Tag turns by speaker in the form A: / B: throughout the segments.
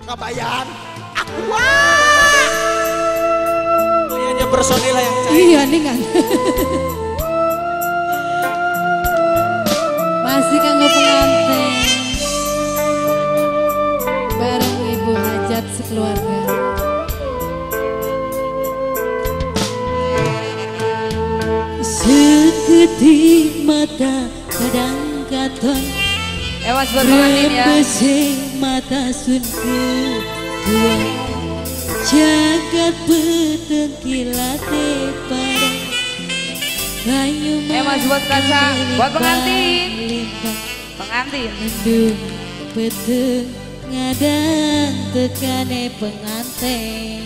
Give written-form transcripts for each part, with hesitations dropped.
A: Kabayan. Wah. Kayaknya personil lah yang cair.
B: Iya nih kan. Masih kanggo pengantin. Bareng ibu hajat sekeluarga. Sekedip mata kadang katon.
C: Ewas buat pengantin ya.
B: Mata sun kedua. Jagat peteng kilate pada kayu
C: Ewas buat kaca, buat pengantin. Pengantin.
B: Mendung peteng ngadang tekane pengantin.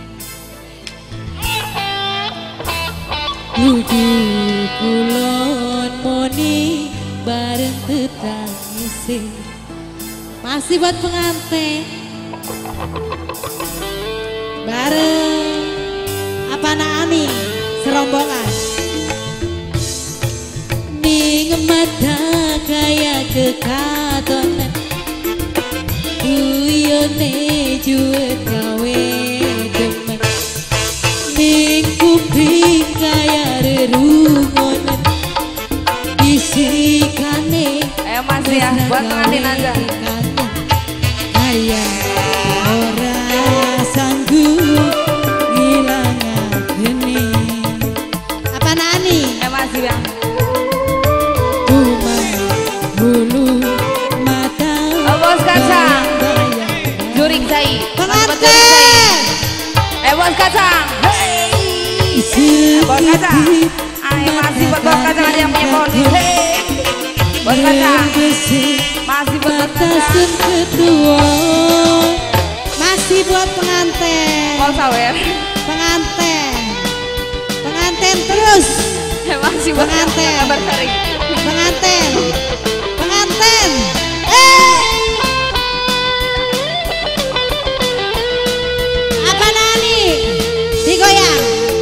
B: Duduk kulon moni bareng tetangisi. Masih buat pengantin. Bareng apa Ani serombongan. Ning mata kaya kekatonan. Uyone juet gawe demen. Ning kuping kaya rerungonan. Bisikane
C: Ayo Mas ya, buat pengantin aja.
B: Kaya ora sanggup ngilangan geni. Apa Nani?
C: Mas ya.
B: Bulu mata.
C: Oh, bos kacang. Jurik Zai.
B: Pengantin.
C: Bos kacang. Hey. Bos kacang. Ayo masih buat bos kacang ada yang punya poni. Hey. Bos kacang. Masih buat bos kacang.
B: Kedua. Masih buat pengantin.
C: Oh sawer.
B: Pengantin. Pengantin terus.
C: Masih buat
B: pengantin.
C: Kabar hari.
B: Pengantin. Pengantin. Apa Nani? Digoyang.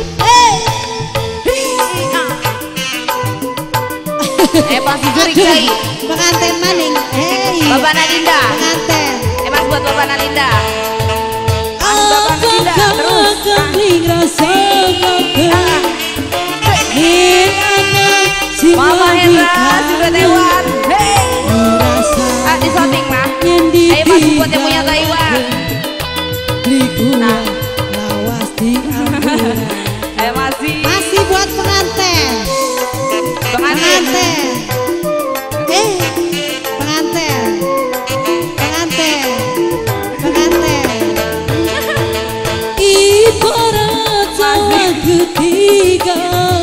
C: Pasti jurik Zai.
B: Pengantin maning.
C: Bapak Nalinda.
B: Pengantin.
C: Mas buat Bapak Nalinda.
B: Bapak Nalinda terus.
C: Mama Hendra juga Taiwan. Hey. Di shooting mah. Ayo masih buat yang punya Taiwan. Nah. Ayo masih.
B: Masih buat pengantin.
C: Pengantin.
B: Pengantin. Pengantin. Pengantin. Ibarat jalan ketiga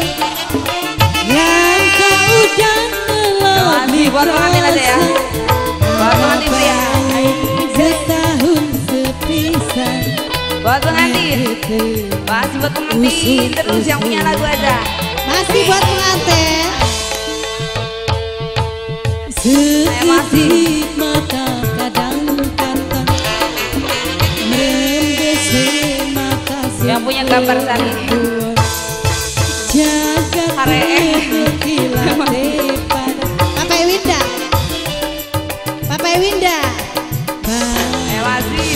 B: yang kau dan
C: masih buat pengantin aja ya. Buat pengantin pria.
B: Setahun sepisah.
C: Buat pengantin. Masih buat pengantin. Terus yang punya lagu aja.
B: Masih buat pengantin. Sekedip mata kadang-kadang membesi mata.
C: Yang punya gambar saat ini.
B: Jagat kilate pada Papa Winda. Papa Winda.
C: Masih.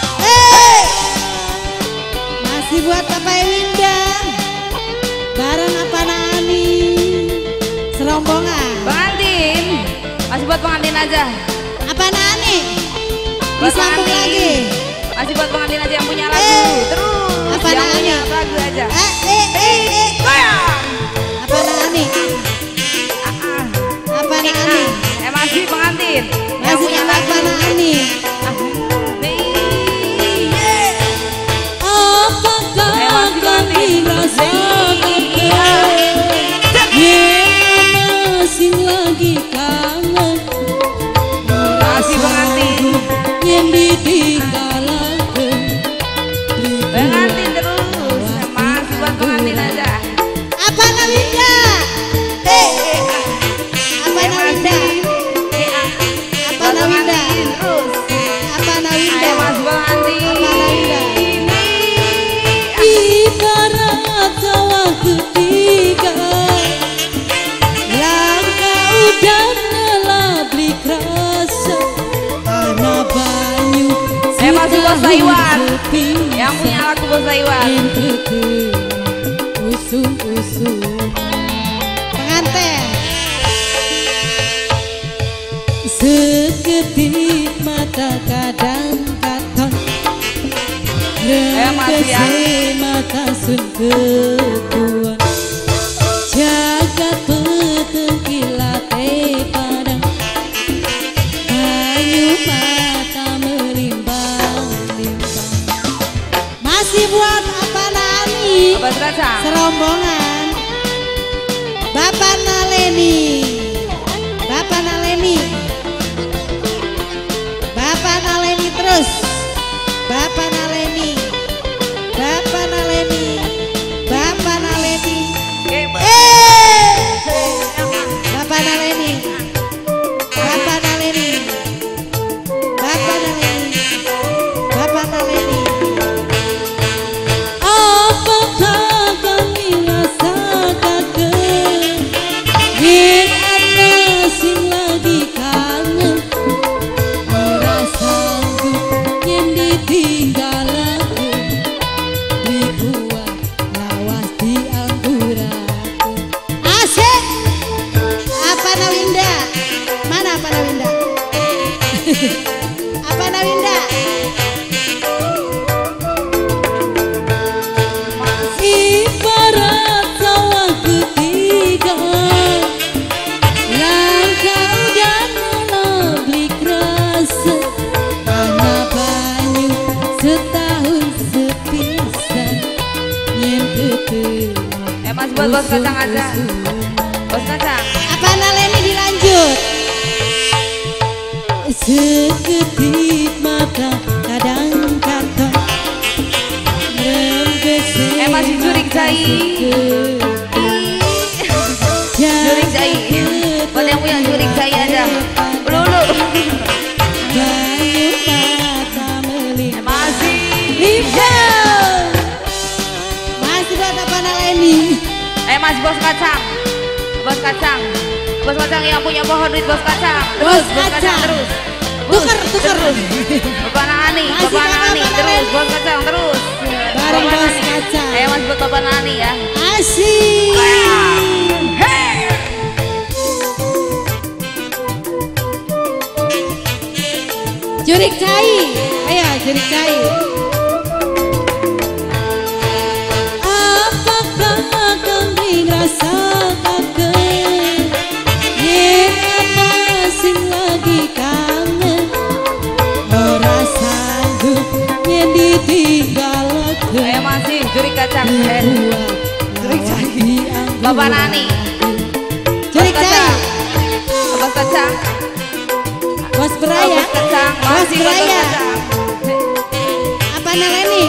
B: Masih buat Papa Winda. Bareng apa Nani? Serombongan.
C: Pengantin. Masih buat pengantin aja.
B: Apa Nani?
C: Buat
B: Disambung
C: pengantin.
B: lagi.
C: Masih buat pengantin aja yang punya lagu. Terus
B: apa
C: yang
B: Nani?
C: punya lagu aja.
B: Goyang. Apa Nani? Apa Nani?
C: Masih pengantin. Yang
B: Masih
C: punya
B: apa
C: lagu.
B: Nani? Apakah kami rasakan masih lagi kangen?
C: Masih pengantin.
B: Yang ditinggalkan.
C: Pengantin terus. Masih buat pengantin aja.
B: Apa Nawinda? Apa Nawinda? Apa Nawinda?
C: Terus.
B: Apa Nawinda?
C: Masih pengantin.
B: Apa Nawinda? Ibarat sawah ketiga yang kau dan nelabli kerasa karena banyu.
C: Bos Taiwan. Yang punya lagu Bos Taiwan.
B: Pengantin. Sekedip mata kadang katon Rembesi mata sun ketuan Jagat peteng kilate padang Kayu mata melimbang-limbang. Masih buat apa nani?
C: Bos Kacang.
B: Serombongan Bapak Naleni. Bapak Naleni. Bapak Naleni terus. Bapak Naleni. Bapak Naleni. Bapak Naleni. Bapak Naleni. Bapak Naleni. Bapak Naleni. Bapak Naleni. Apakah kami rasa kaget? Yen ana sing lagi kangen. Ora sanggup yen ditinggalaku. Dibuat lawas diangguraku. Asik. Apa Nawinda? Mana apa Nawinda? Apa Nawinda? Ibarat sawah ketiga langkah dan melablik rasa tanah banyu setahun sepisan yang ketemu
C: Mas buat Bos Kacang aja. Bos Kacang.
B: apa Naleni dilanjut. Sekedip mata kadang kata
C: masih jurik jai. Jurik jai. Buat yang punya jurik jai aja. Lulu. Masih.
B: Masih buat apa Naleni?
C: Mas Bos Kacang. Bos Kacang. Bos Kacang yang punya pohon duit Bos Kacang.
B: Bos Kacang.
C: Terus.
B: Tuker.
C: Bapak Nani. Bapak Nani terus. Bos Kacang terus.
B: Bareng Bos Kacang.
C: Mas buat Bapak Nani ya.
B: Asik. Jurik cai. Ayo jurik cai. Apakah kambing rasa kaget? Yen ana sing lagi kangen. Ora sanggup yen ditinggalaken.
C: Masih jurik kacang. Jurik cai. Bapak Nani.
B: Jurik cai.
C: Bos Kacang.
B: Bos Beraya.
C: Bos Kacang.
B: Bos
C: Masih Bos
B: Beraya.
C: Kacang.
B: Apa Naleni?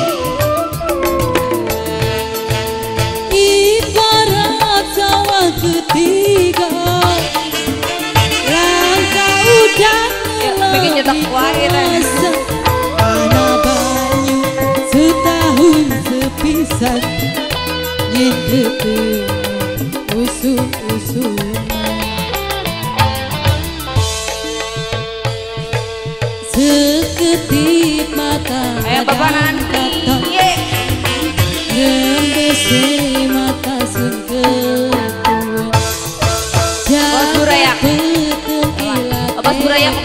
B: Ibarat sawah ketiga langkah udan
C: Bikin nyetak wae
B: rasa tanah banyu setahun sepisan yen ketemu usul-usul. Sekedip mata
C: Bapak Nani.
B: Rembesi mata sun ketuan
C: Bos Burayak. Bos Burayak.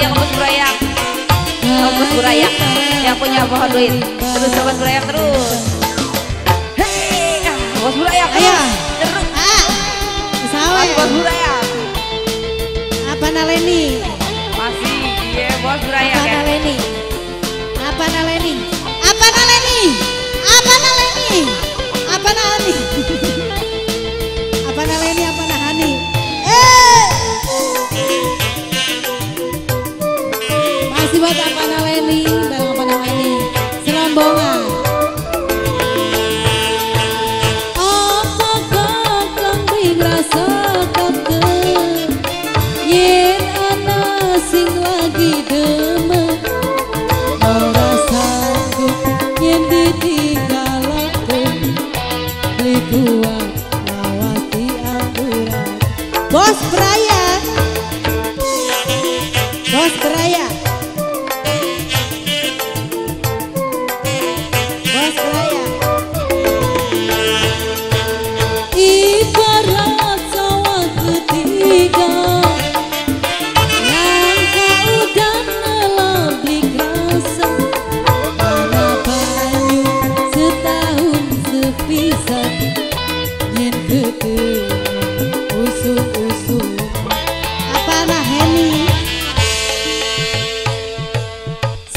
C: Bos Burayak yang punya pohon duit. Terus Bos Burayak terus. Bos Burayak.
B: Ayo.
C: Terus.
B: Sawe.
C: Bos Burayak.
B: Apa Naleni?
C: Masih iya Bos Burayak
B: Apa
C: ya.
B: Naleni? Apa Naleni? Apa Naleni? Apa Naleni? Apa Naleni? Apa Naleni? Apa Nahani? Masih buat apa Naleni? Barang apa Naleni? Serombongan. Apakah kambing rasa kaget? Yen ana sing lagi demen. Ora sanggup yen ditinggalaken. Beli kuat lawas diangguran. Bos Beraya. Bos Beraya.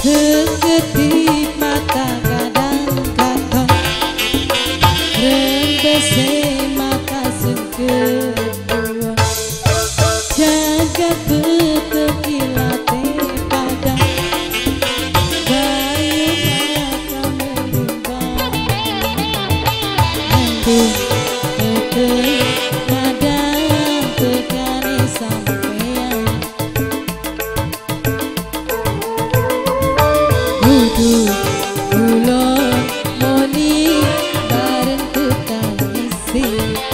B: Sekedip mata kadang-kadang rembese mata sekedua jaga betul kilate padang bayu mata menimbang mendung betul madang tekani sampean Ulon moni bareng tetangisi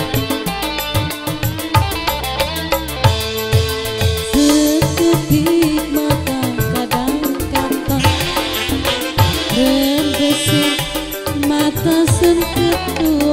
B: sekedip mata kadang-kadang rembesi mata sentuh